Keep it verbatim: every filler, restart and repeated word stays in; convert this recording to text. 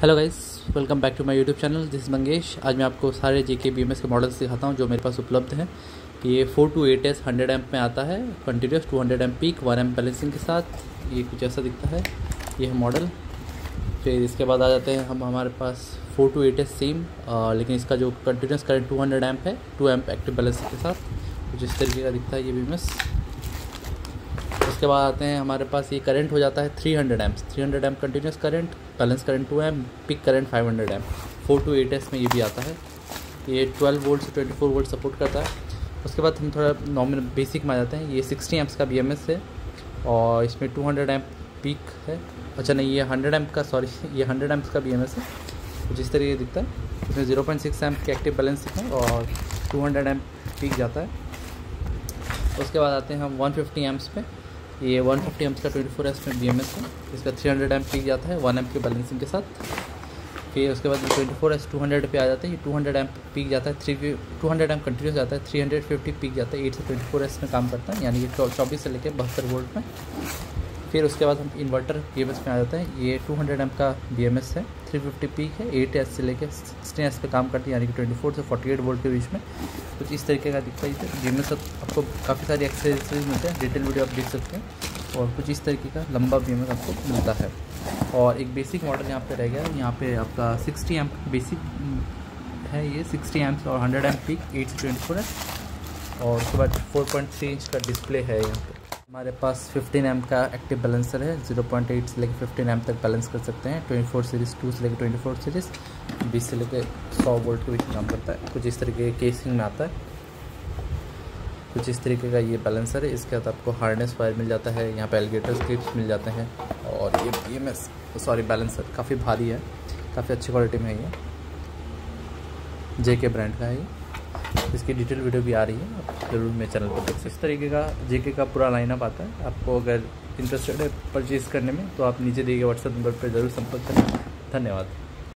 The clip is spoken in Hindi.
Hello guys, welcome back to my YouTube channel. This is Mangesh. आज मैं आपको सारे जेके बीएमएस के मॉडल्स दिखाता हूं जो मेरे पास उपलब्ध हैं। ये four to eight S hundred amp में आता है, continuous two hundred amp peak, one amp balancing के साथ। ये कुछ ऐसा दिखता है, ये है मॉडल। फिर इसके बाद आ जाते हैं हम हमारे पास four to eight S same, लेकिन इसका जो continuous current two hundred amp है, टू एम्प एक्टिव बैलेंसिंग के साथ। कुछ इस तरीके का दिखता है ये बीएमएस। उसके बाद आते हैं हमारे पास ये करंट हो जाता है three hundred amps, three hundred amp continuous current, balance current two amp, peak current five hundred amp. Four to eight S में ये भी आता है। ये ट्वेल्व वोल्ट से ट्वेंटी फोर वोल्ट सपोर्ट करता है। उसके बाद हम थोड़ा नॉर्मल बेसिक में आ जाते हैं। ये सिक्सटी एम्प्स का बीएमएस है और इसमें टू हंड्रेड एम्प पीक है। अच्छा नहीं, ये हंड्रेड एम्प का, सॉरी ये हंड्रेड एम्प्स का बीएमएस है। कुछ इस तरीके दिखता है। इसमें जीरो पॉइंट सिक्स एम्प की एक्टिव बैलेंस है और टू हंड्रेड एम्प पीक जाता है। उसके बाद आते हैं हम वन फिफ्टी एम्प्स पे। ये वन फिफ्टी एम्प्स का ट्वेंटी फोर एस में बीएमएस है। इसका थ्री हंड्रेड एम्प पीक जाता है वन एम्प के बैलेंसिंग के साथ। फिर उसके बाद twenty four S two hundred पे आ जाता है। ये टू हंड्रेड एम्प पीक जाता है, three two hundred amp continuous जाता है, थ्री हंड्रेड फिफ्टी पीक जाता है। एट से ट्वेंटी फोर एस में काम करता है, यानी कि चौबीस से लेकर बहत्तर वोल्ट में। फिर उसके बाद हम इन्वर्टर बीएमएस में आ जाते हैं। ये टू हंड्रेड एम्प का बीएमएस है, थ्री फिफ्टी पीक है, एट एस से लेकर सिक्सटीन एस पे काम करती है, यानी कि ट्वेंटी फोर से फोर्टी एट वोल्ट के बीच में। कुछ इस तरीके का दिखता है। बीएमएस आपको काफ़ी सारी एक्सेसरीज मिलते हैं, डिटेल वीडियो आप देख सकते हैं। और कुछ इस तरीके का लंबा बीएमएस आपको मिलता है। और एक बेसिक मॉडल यहाँ पे रह गया है। यहाँ पे आपका सिक्सटी एम्प बेसिक है, ये सिक्सटी एम्प्स और हंड्रेड एम्प पीक, एट से ट्वेंटी फोर है। और उसके बाद फोर पॉइंट थ्री इंच का डिस्प्ले है। यहाँ पे हमारे पास फिफ्टीन एम्प का एक्टिव बैलेंसर है, जीरो पॉइंट एट से लेकर फिफ्टीन एम्प तक बैलेंस कर सकते हैं। ट्वेंटी फोर सीरीज़ टू से लेकर ट्वेंटी फोर सीरीज़ बीस से लेकर सौ वोल्ट के बीच में काम करता है। कुछ इस तरीके के केसिंग में आता है। कुछ इस तरीके का ये बैलेंसर है। इसके साथ आपको हार्नेस वायर मिल जाता है, यहाँ पे एलिगेटर क्लिप्स मिल जाते हैं। और ये बीएमएस सॉरी बैलेंसर काफ़ी भारी है, काफ़ी अच्छी क्वालिटी में है। ये जेके ब्रांड का है। ये इसकी डिटेल वीडियो भी आ रही है, आप जरूर मेरे चैनल पर देख सकते हैं। इस तरीके का जेके का पूरा लाइनअप आता है। आपको अगर इंटरेस्टेड है परचेज़ करने में तो आप नीचे दिए गए व्हाट्सएप नंबर पर ज़रूर संपर्क करें। धन्यवाद।